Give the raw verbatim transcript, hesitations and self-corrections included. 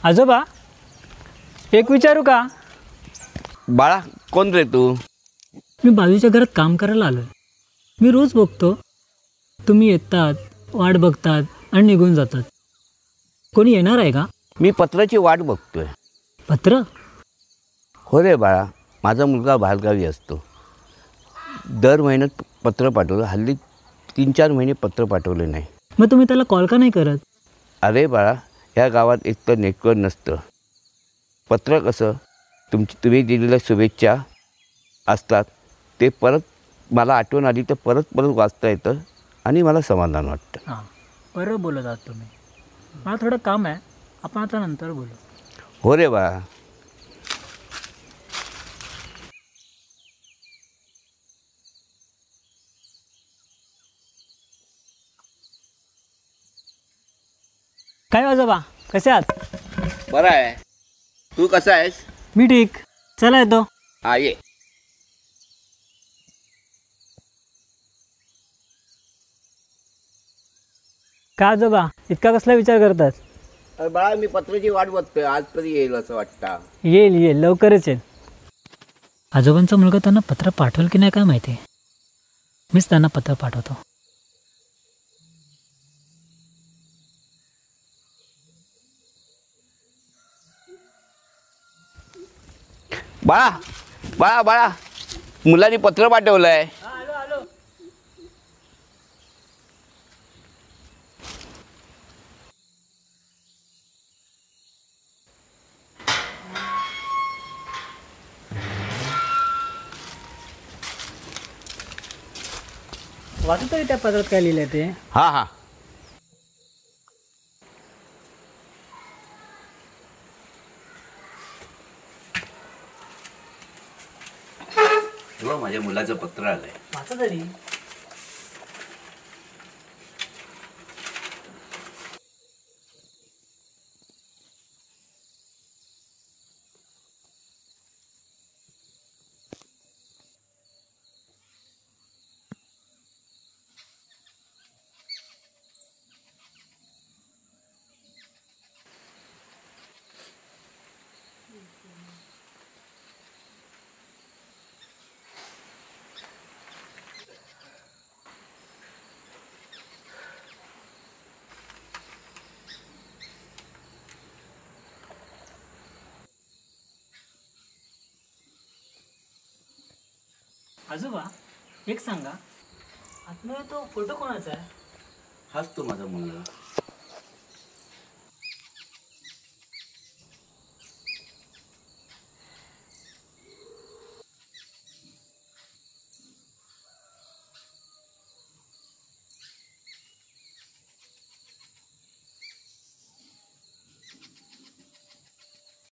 आजोबा एक विचारू का? बाळा कोण रे तू? मी बाजूच्या घरात काम करायला आलोय. मी रोज बघतो तुम्ही येतात, वाट बघतात आणि निघून जातात. कोणी येणार आहे का? मी पत्राची वाट बघतोय. पत्र? हो रे बाळा, माझा मुलगा बाहेरगावी असतो. दर महिन्यात पत्र पाठवलं. हल्ली तीन चार महिने पत्र पाठवले नाही. मग तुम्ही त्याला कॉल का नाही करत? अरे बाळा, ह्या गावात एक तर नेटवर्क नसतं. पत्र कसं तुमची तुम्ही दिलेल्या शुभेच्छा असतात, ते परत मला आठवण आली तर परत परत वाचता येतं आणि मला समाधान वाटतं. हां, बरं बोलत आहात तुम्ही. मला थोडं काम आहे, आपण आता नंतर बोलू. हो रे बाळा. काय आजोबा, कसे आहात? बरं आहे. तू कसा आहेस? मी ठीक. चला येतो. हा ये. का आजोबा इतका कसला विचार करतात? अरे बाळा, मी पत्राची वाट बघतोय. आज तरी येईल असं वाटतं. येईल येईल लवकरच येईल. आजोबांचा मुलगा त्यांना पत्र पाठवलं की नाही काय माहिती. मीच त्यांना पत्र पाठवतो. बाळा बाळा बाळा मुलांनी पत्र पाठवलं आहे. आलो आलो. वाचू तरी त्या पत्रात काय लिहिलंय ते. हां हां. माझ्या मुलाचं पत्र आलंय. वाचा तरी. आजोबा एक सांगा, आतमध्ये तो फोटो कोणाचा आहे? हाच तो माझा मुलगा.